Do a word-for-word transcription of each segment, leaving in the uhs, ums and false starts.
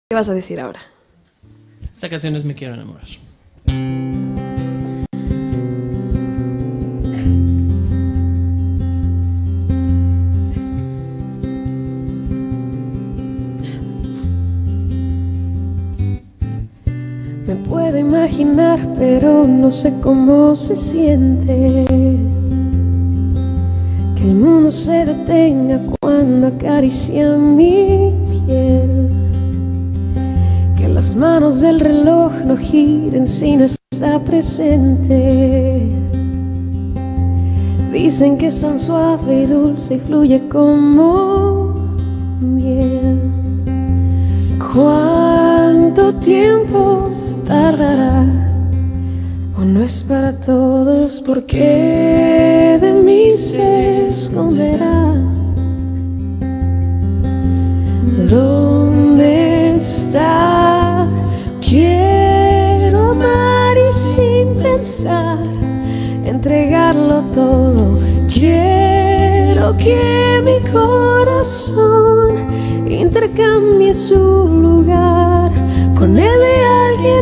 ¿Qué vas a decir ahora? Esta canción es Me Quiero Enamorar. Me puedo imaginar, pero no sé cómo se siente que el mundo se detenga cuando acaricia mi piel, que las manos del reloj no giren si no está presente. Dicen que es tan suave y dulce y fluye como miel. ¿Cuánto tiempo tardará? ¿O no es para todos? ¿Por qué de mí se esconderá? ¿Dónde está? Quiero amar y sin pensar entregarlo todo. Quiero que mi corazón intercambie su lugar con el de alguien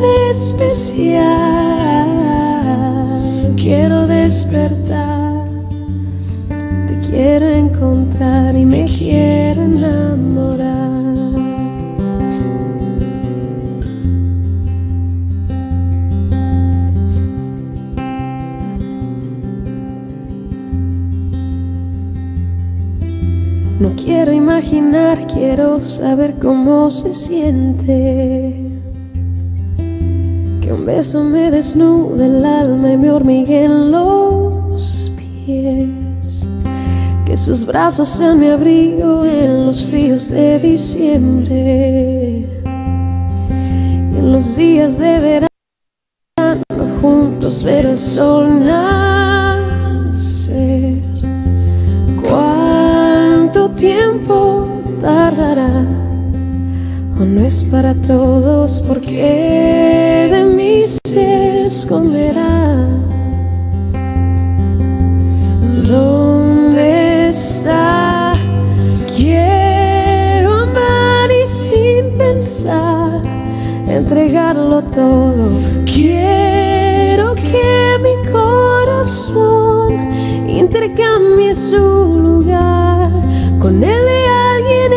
especial. Quiero despertar, te quiero encontrar y me quiero enamorar. No quiero imaginar, quiero saber cómo se siente que un beso me desnude el alma y me hormigueen los pies, que sus brazos sean mi abrigo en los fríos de diciembre, y en los días de verano juntos ver el sol nacer. ¿Cuánto tiempo tardará? ¿O no es para todos? ¿Por qué de mí se esconderá? ¿Dónde está? Quiero amar y sin pensar entregarlo todo. Quiero que mi corazón intercambie su lugar con el de alguien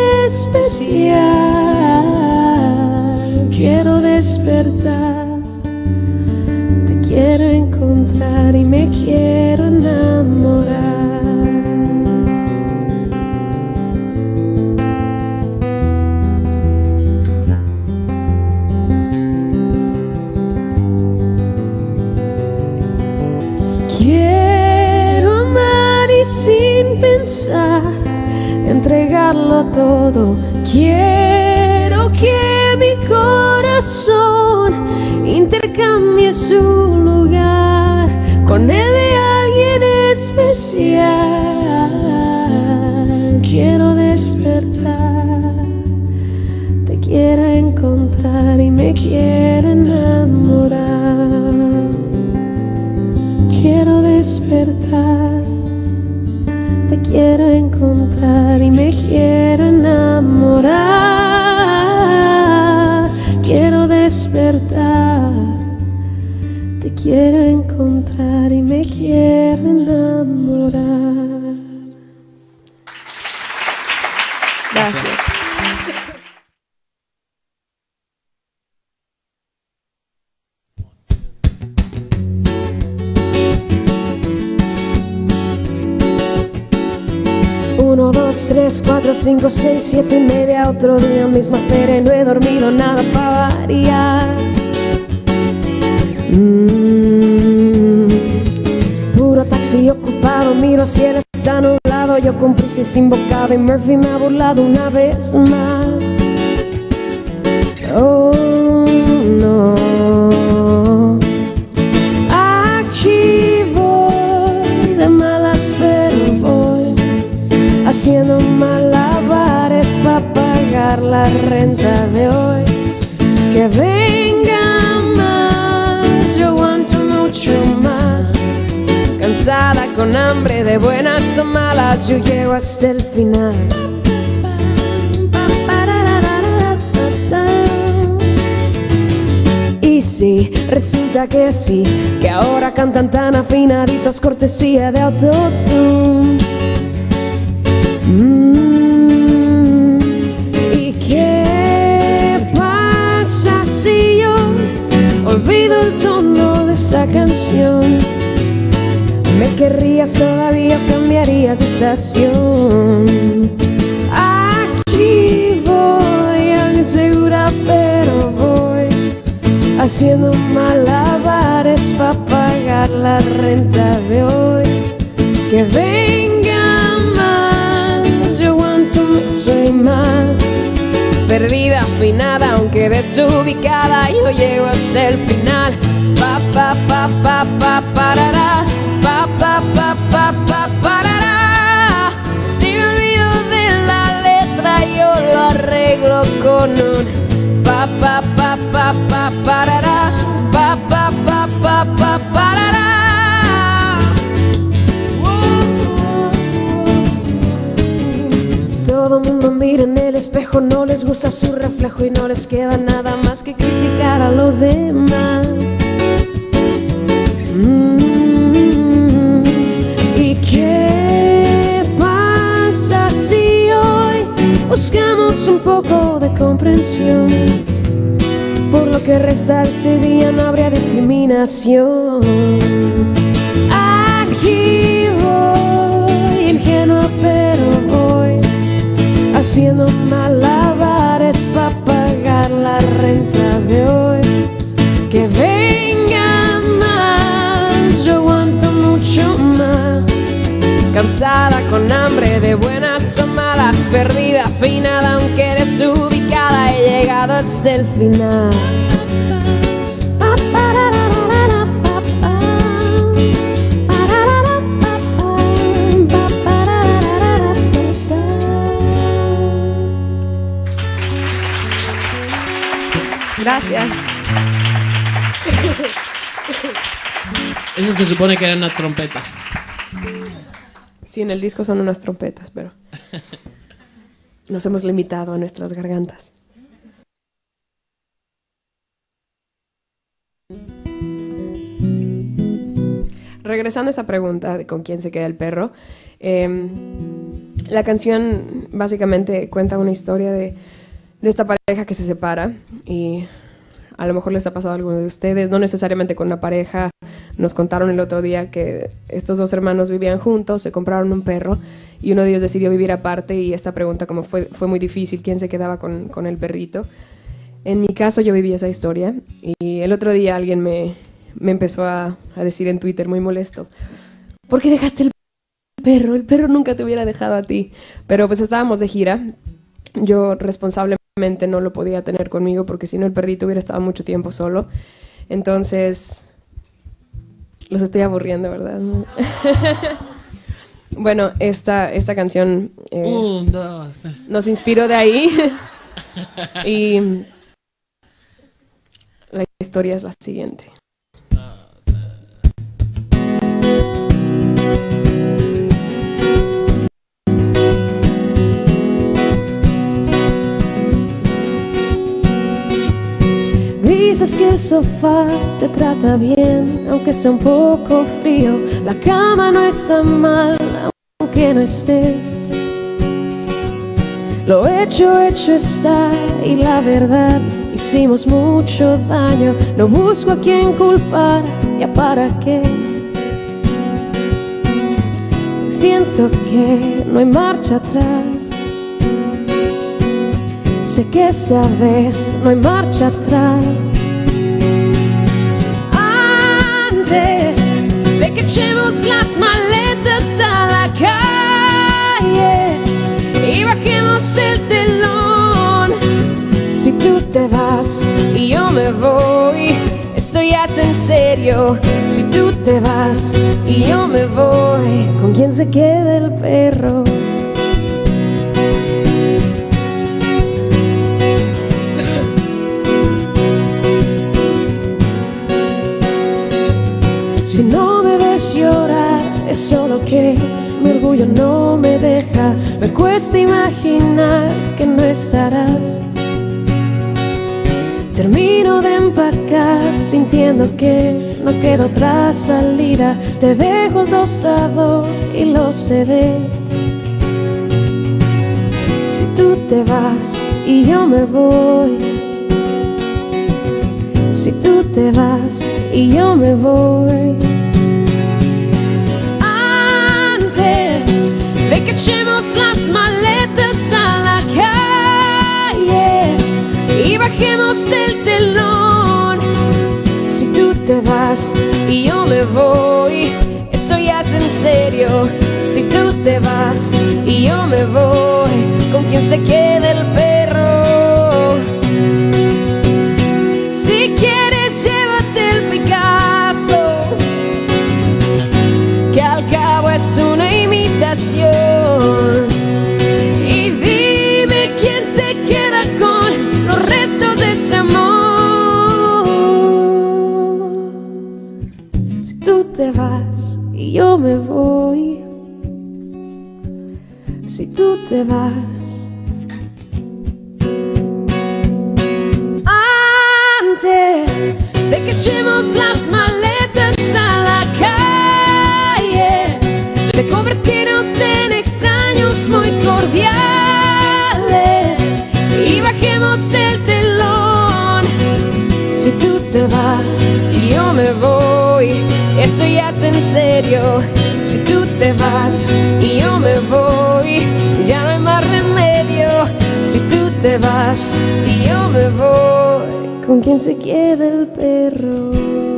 especial. Quiero despertar, te quiero encontrar y me quiero enamorar. Quiero amar y sin pensar entregarlo todo. Quiero que mi corazón intercambie su lugar con el de alguien especial. Quiero despertar, te quiero encontrar y me quiero enamorar. Quiero despertar, te quiero encontrar y me quiero enamorar. Quiero despertar, te quiero encontrar y me quiero enamorar. Gracias. Uno, dos, tres, cuatro, cinco, seis, siete y media. Otro día, misma feria, no he dormido nada para variar. mm. Puro taxi ocupado, miro hacia el está nublado. Yo con prisa sin bocado y Murphy me ha burlado una vez más. Oh, no. Aquí voy de malas, pero voy haciendo malabares para pagar la renta de hoy. Que venga más, yo aguanto mucho más. Cansada, con hambre, de buenas o malas, yo llego hasta el final. sí, resulta que sí, que ahora cantan tan afinaditos, cortesía de autotune. Mm, ¿Y qué pasa si yo olvido el tono de esta canción? ¿Me querrías todavía o cambiarías de estación? Aquí voy, algo insegura, pero voy haciendo malabares para pagar la renta de hoy. Que venga más, yo aguanto más y más. Perdida, afinada, aunque desubicada, yo llego hasta el final. Pa, pa, pa, pa, pa, parará. Pa, pa, pa, pa, pa, parará. Si me olvido de la letra, yo lo arreglo con un pa, pa, pa, pa, pa, parará. Pa, pa, pa, pa, pa, parará. Todo mundo mira en el espejo, no les gusta su reflejo y no les queda nada más que criticar a los demás. Mm, ¿Y qué pasa si hoy buscamos un poco de comprensión? Por lo que resta ese día no habría discriminación. Aquí voy, ingenua pero voy haciendo malabares para pagar la renta de hoy. Que venga más, yo aguanto mucho más. Cansada, con hambre, de buenas o malas, perdida, afinada, aunque desubicada, he llegado hasta el final. Gracias. Eso se supone que era una trompeta. Sí, en el disco son unas trompetas, pero nos hemos limitado a nuestras gargantas. Regresando a esa pregunta de con quién se queda el perro, eh, la canción básicamente cuenta una historia de, de esta pareja que se separa, y a lo mejor les ha pasado a alguno de ustedes, no necesariamente con una pareja. Nos contaron el otro día que estos dos hermanos vivían juntos, se compraron un perro y uno de ellos decidió vivir aparte, y esta pregunta como fue, fue muy difícil, ¿quién se quedaba con, con el perrito? En mi caso yo viví esa historia, y el otro día alguien me, me empezó a, a decir en Twitter muy molesto: ¿por qué dejaste el perro? El perro nunca te hubiera dejado a ti. Pero pues estábamos de gira, yo responsablemente no lo podía tener conmigo porque si no el perrito hubiera estado mucho tiempo solo. Entonces... los estoy aburriendo, ¿verdad? Bueno, esta, esta canción eh, Un, dos. nos inspiró de ahí. Y la historia es la siguiente. Dices que el sofá te trata bien, aunque sea un poco frío. La cama no está mal, aunque no estés. Lo hecho, hecho está, y la verdad, hicimos mucho daño. No busco a quién culpar, ya para qué. Siento que no hay marcha atrás. Sé que esa vez no hay marcha atrás. De que echemos las maletas a la calle y bajemos el telón. Si tú te vas y yo me voy, esto ya es en serio. Si tú te vas y yo me voy, ¿con quién se queda el perro? Si no me ves llorar, es solo que mi orgullo no me deja. Me cuesta imaginar que no estarás. Termino de empacar, sintiendo que no queda otra salida. Te dejo el tostador y los C Ds. Si tú te vas y yo me voy, si tú te vas y yo me voy, antes de que echemos las maletas a la calle y bajemos el telón, si tú te vas y yo me voy, eso ya es en serio. Si tú te vas y yo me voy, ¿con quién se queda el perro? Si quieres llévate el Picasso, que al cabo es una imitación. Y dime quién se queda con los restos de este amor. Si tú te vas y yo me voy, si tú te vas, antes de que echemos las maletas a la calle, de convertirnos en extraños muy cordiales y bajemos el telón. Si tú te vas y yo me voy, eso ya es en serio. Si tú te vas y yo me voy, ya no hay más remedio. Si tú te vas y yo me voy, ¿con quién se queda el perro?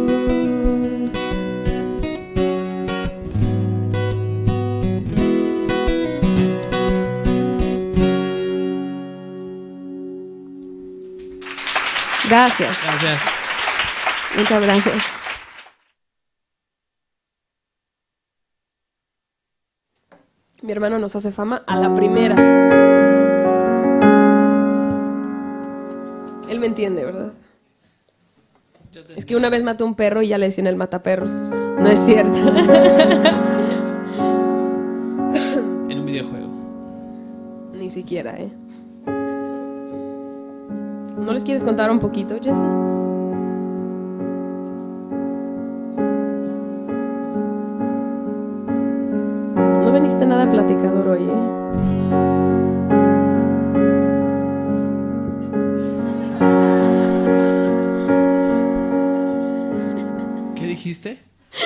Gracias. Gracias. Muchas gracias. Mi hermano nos hace fama a la primera. Él me entiende, ¿verdad? Es que una vez mató un perro y ya le decían el mataperros. No es cierto. En un videojuego. Ni siquiera, ¿eh? ¿No les quieres contar un poquito, Jesse? No veniste nada platicador hoy, ¿eh? ¿Qué dijiste?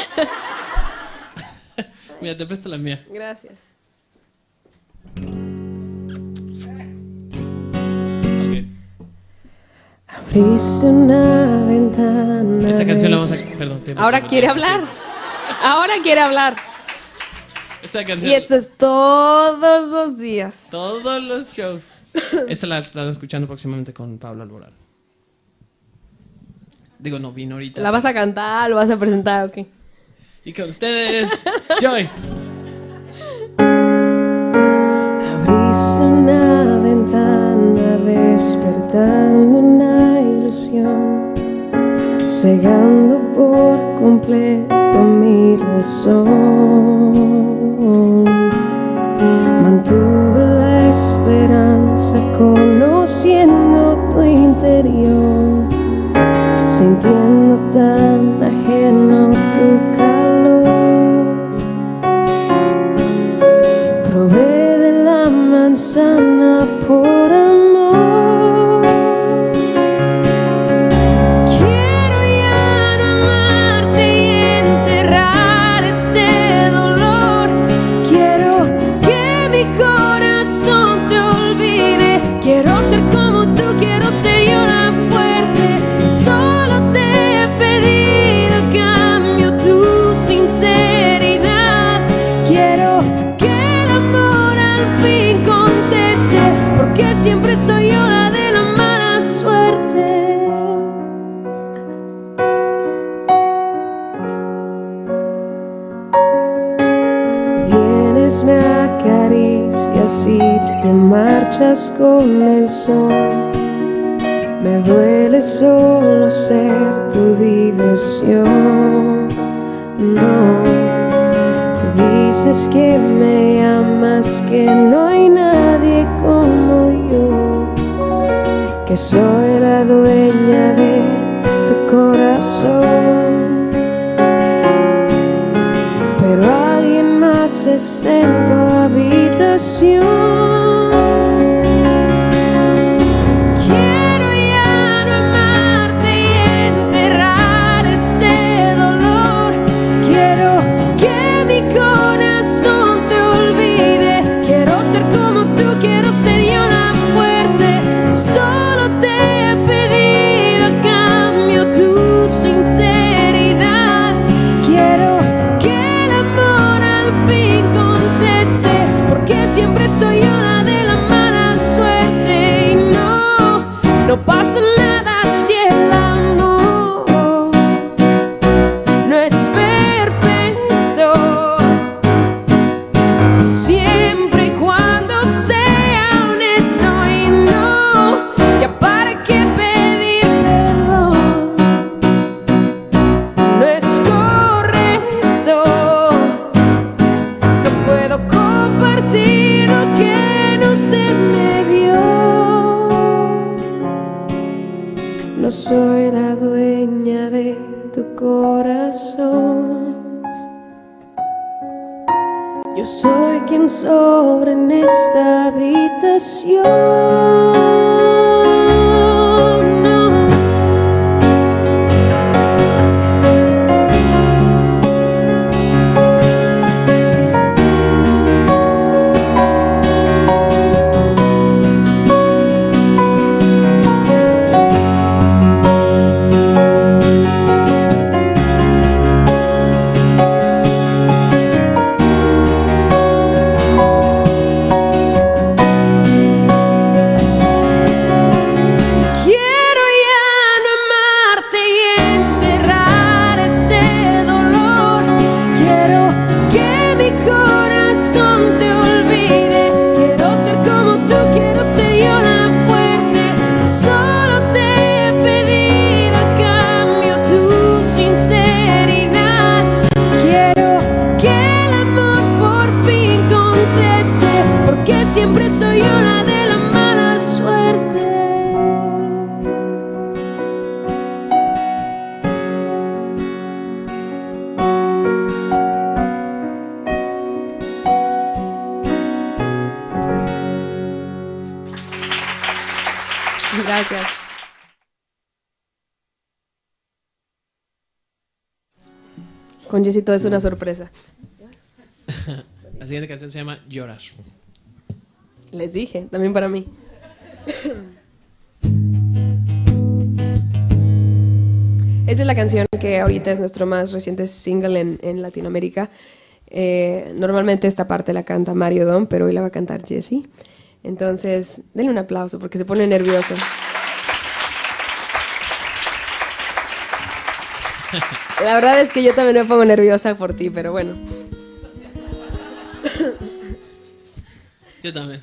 Mira, te presto la mía. Gracias. Ok. Abriste una ventana. Esta canción la vamos a... Perdón. te- Ahora te- quiere hablar. Ahora quiere hablar. Esta canción... Y esto es todos los días. Todos los shows. Esta la están escuchando próximamente con Pablo Alborán. Digo, no vino ahorita. ¿La vas a cantar? ¿Lo vas a presentar o qué? Y con ustedes, Joy. Abriste una ventana despertando una ilusión, cegando por completo mi razón. Mantuve la esperanza conociendo tu interior, sintiendo tan ajeno tu calor. Probé de la manzana por amor. Quiero ya no amarte y enterrar ese dolor. Quiero que mi corazón te olvide. Quiero ser como tú, quiero ser yo la fuerte. Solo te he pedido cambio tu sinceridad. Quiero que el amor al fin conteste, porque siempre soy yo la de la mala suerte. Vienes, me acaricias y te marchas con el sol. Me duele solo ser tu diversión. No, dices que me amas, que no hay nadie como yo, que soy la dueña de no soy la dueña de tu corazón. Yo soy quien sobra en esta habitación. Siempre soy yo la de la mala suerte. Gracias. Con Jessy todo es una sorpresa. La siguiente canción se llama Llorar. Les dije, también para mí. Esa es la canción que ahorita es nuestro más reciente single en, en Latinoamérica. Eh, normalmente esta parte la canta Mario Dom, pero hoy la va a cantar Jessy. Entonces, denle un aplauso porque se pone nervioso. La verdad es que yo también me pongo nerviosa por ti, pero bueno. Yo también.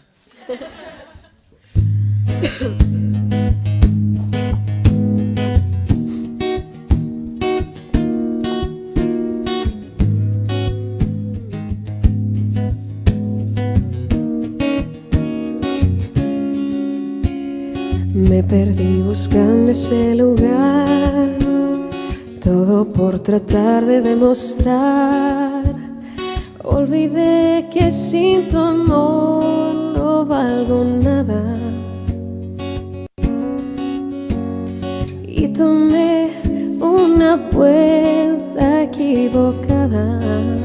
Me perdí buscando ese lugar, todo por tratar de demostrar. Olvidé que sin tu amor no valgo nada. Y tomé una vuelta equivocada.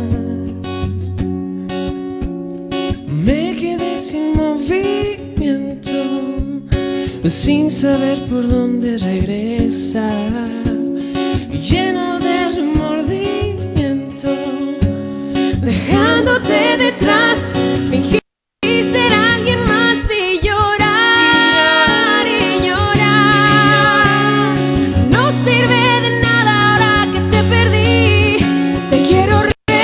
Me quedé sin movimiento, sin saber por dónde regresar, lleno de remordimiento, dejándote detrás, fingí ser alguien más y llorar y llorar. No sirve de nada ahora que te perdí, te quiero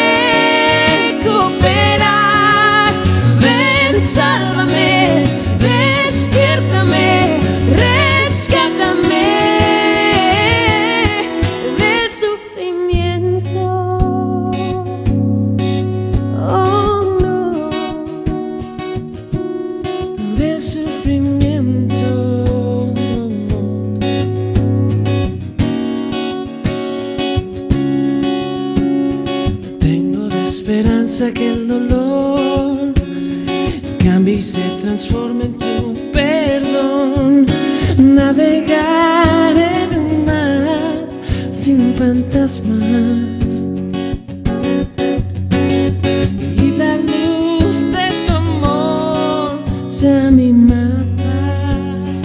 recuperar. Ven, sálvame, despiértame, rescátame del sufrimiento. Oh no, del sufrimiento. Tengo la esperanza que el dolor cambie y se transforme en tu perdón. Navegar en un mar sin fantasmas y la luz de tu amor sea mi mapa.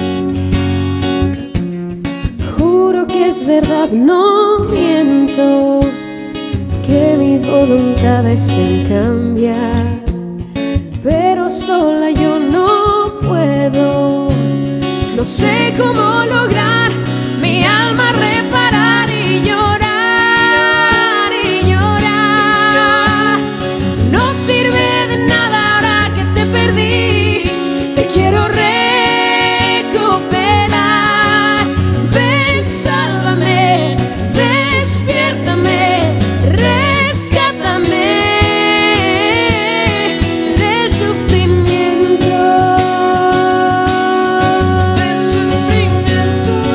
juro que es verdad, no miento, que mi voluntad es en cambiar, pero sola yo no puedo. No sé cómo lograr mi alma reparar y llorar y llorar. No sirve de nada ahora que te perdí, te quiero recuperar. Ven, sálvame, despiértame, rescátame del sufrimiento. Del sufrimiento.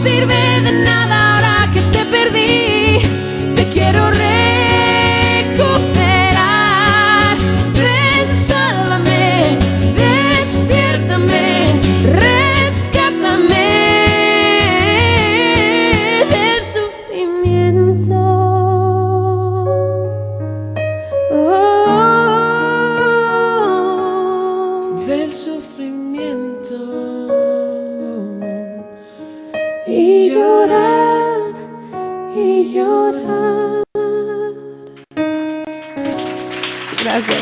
sirve de nada ahora que te perdí. Te quiero recuperar. Ven, sálvame, despiértame, rescátame del sufrimiento. Oh, del sufrimiento. y llorar, y llorar. Gracias.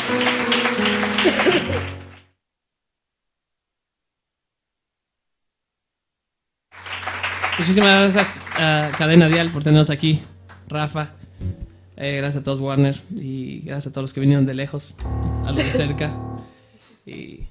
Muchísimas gracias a Cadena Dial por tenernos aquí, Rafa. Eh, gracias a todos, Warner, y gracias a todos los que vinieron de lejos, a los de cerca. Y,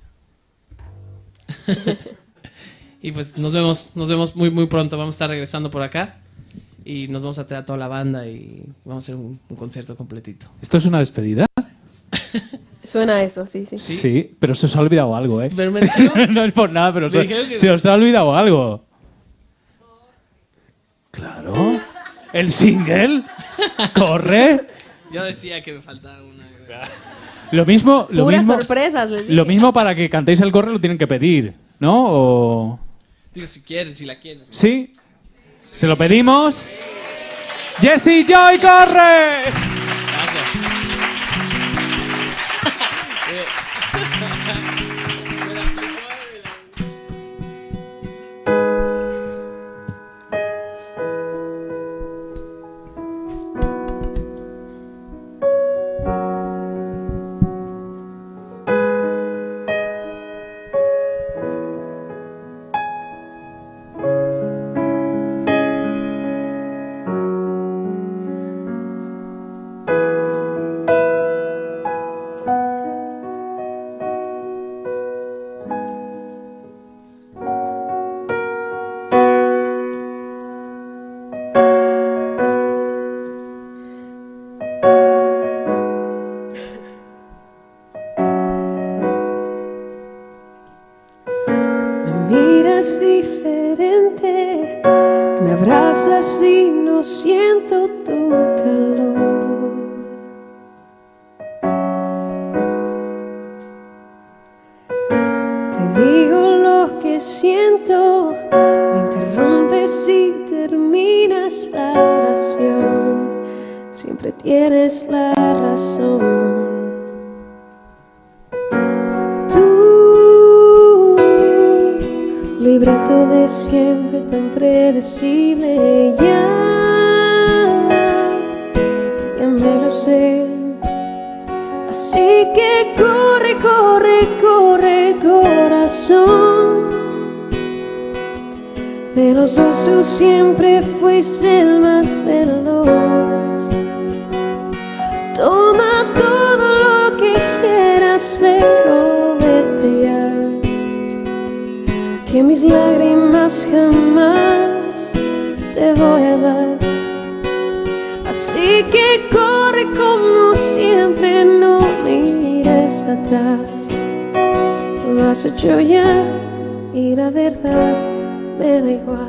y pues nos vemos, nos vemos muy muy pronto. Vamos a estar regresando por acá y nos vamos a traer a toda la banda y vamos a hacer un, un concierto completito. ¿Esto es una despedida? Suena a eso, sí, sí. Sí, sí, pero se os ha olvidado algo, ¿eh? Pero me dijeron, No es por nada, pero Me se, dijeron que- se os ha olvidado algo. Claro. El single. Corre. yo decía que me faltaba una. Lo mismo, lo Puras mismo, sorpresas, les dije. lo mismo para que cantéis el corre lo tienen que pedir, ¿no? O... Digo, si quieren, si la quieren. ¿Sí? ¿Se lo pedimos? ¡Jessie Joy, corre! Gracias. Miras diferente, me abrazas y no siento tu calor. Te digo lo que siento, me interrumpes y terminas la oración. Siempre tienes la razón. Libreto de siempre tan predecible, ya, ya me lo sé. Así que corre, corre, corre, corazón. De los dos tú siempre fuiste el más veloz. Toma todo lo que quieras, pero vete ya. Que mis lágrimas jamás te voy a dar. Así que corre como siempre, no mires atrás. Lo has hecho ya y la verdad me da igual.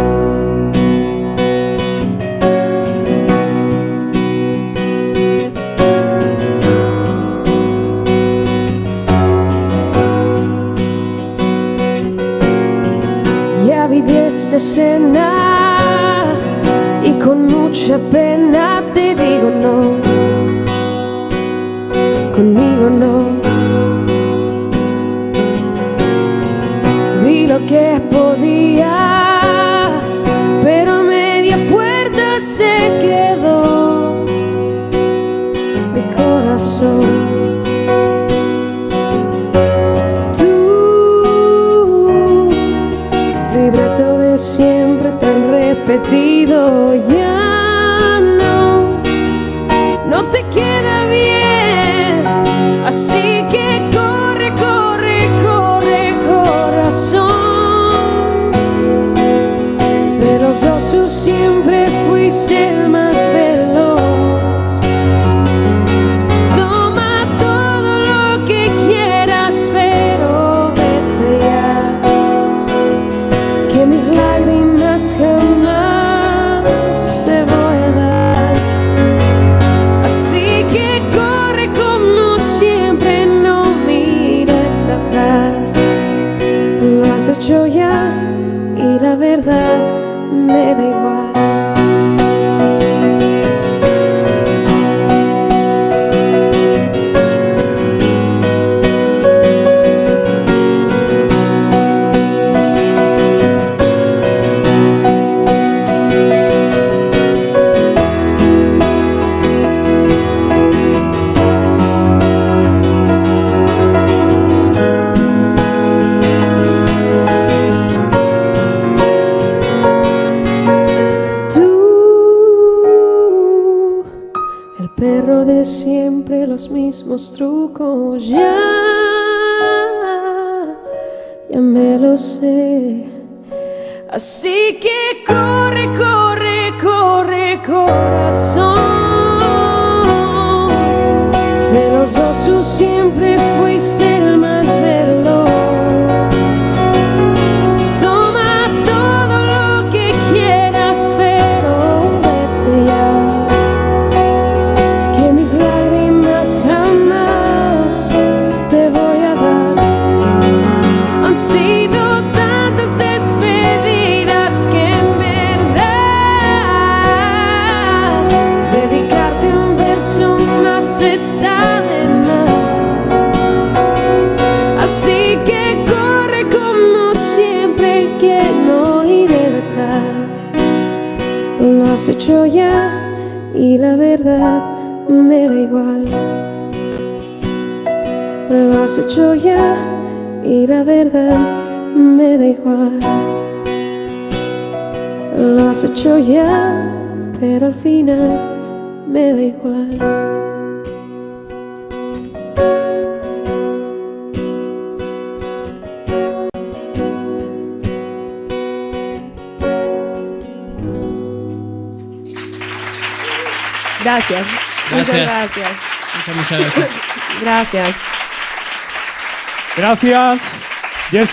Ya viví esta escena y con mucha pena te digo no, conmigo no. Vi lo que podía, pero a media puerta se quedó mi corazón. Libreto de siempre tan repetido, ya no, no te queda bien. Así que corre, corre, corre, corazón. De los dos tú siempre fuiste el más veloz. Toma todo lo que quieras, pero vete ya. Que mis lágrimas jamás la verdad me da igual. Perro de siempre, los mismos trucos, ya, ya me lo sé. Así que corre, corre, corre, corazón. De los dos tú siempre fuiste el más veloz. Toma todo lo que quieras, pero vete ya. Han sido tantas despedidas que en verdad dedicarte un verso más está de más. Así que corre como siempre, que no iré detrás. Lo has hecho ya y la verdad me da igual. Lo has hecho ya y la verdad me da igual. Lo has hecho ya, pero al final me da igual. Gracias. Muchas Gracias. gracias. Muchas, muchas gracias. Gracias. Gracias.